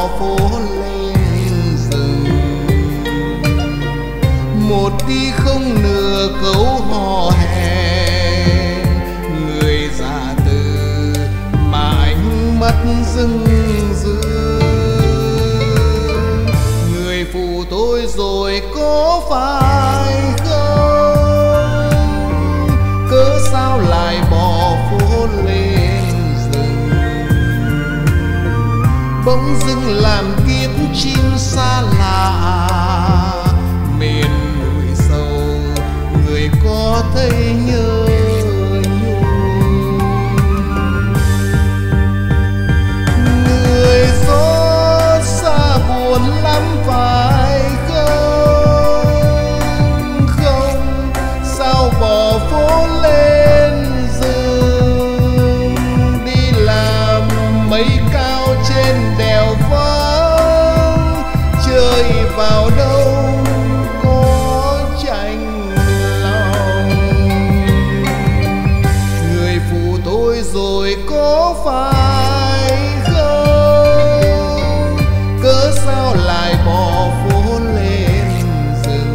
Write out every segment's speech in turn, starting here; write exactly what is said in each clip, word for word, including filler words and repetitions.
bỏ phố lên rừng. Một đi không nửa câu hò hẹn, người già từ mà ánh mắt rưng rưng. Người phụ tôi rồi có phải không, cớ sao lại bỏ phố lên rừng. Bỗng dưng làm tiếc chim xa lạ, miền núi sâu người có thấy nhớ nhung. Người xót xa buồn lắm phải không, không sao bỏ phố lên rừng. Đi làm mấy cao trên đèo vắng, chơi vào đâu có chạnh lòng. Người phụ tôi rồi có phải không, cớ sao lại bỏ phố lên rừng.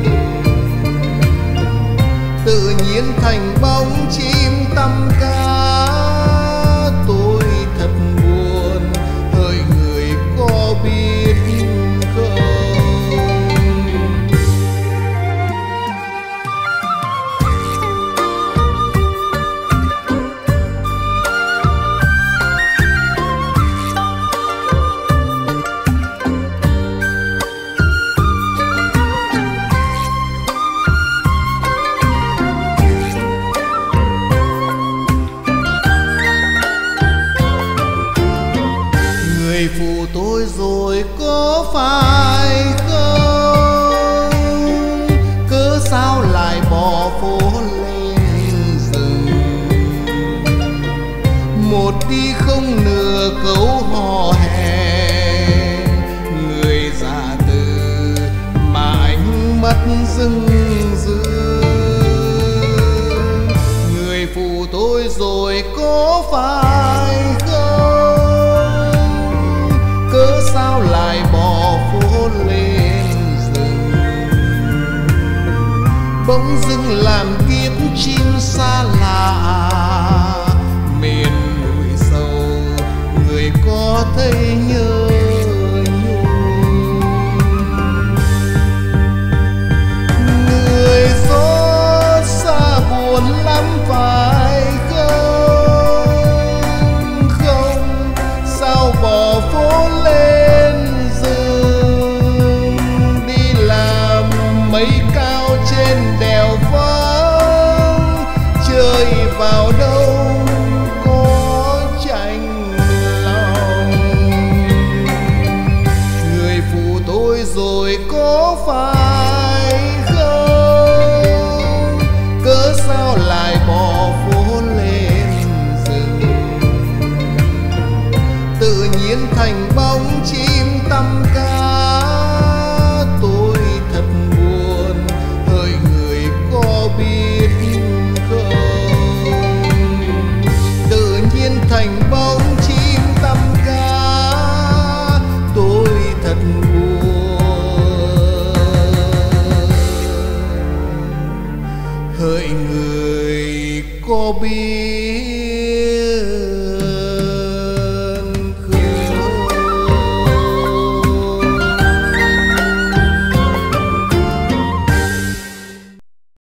Tự nhiên thành bóng chim tăm cá, tôi thật buồn hỡi người có biết không. Người phụ tôi rồi có phải không, cớ sao lại bỏ phố lên rừng. Một đi không nửa câu hò hẹn, người già từ mà ánh mắt rưng rưng. Người phụ tôi rồi có phải không, cớ sao lại bỏ phố lên rừng. Bỗng dưng làm tiếc chim xa lạ, miền núi sâu người có thấy nhớ nhung. Người xót xa buồn lắm phải không, không sao bỏ phố lên rừng. Đi làm mấy cao trên đèo vắng, chơi vào đâu có chạnh lòng. Người phụ tôi rồi có phải không, cớ sao lại bỏ phố lên rừng. Tự nhiên thành bóng chim tăm cá, tôi thật buồn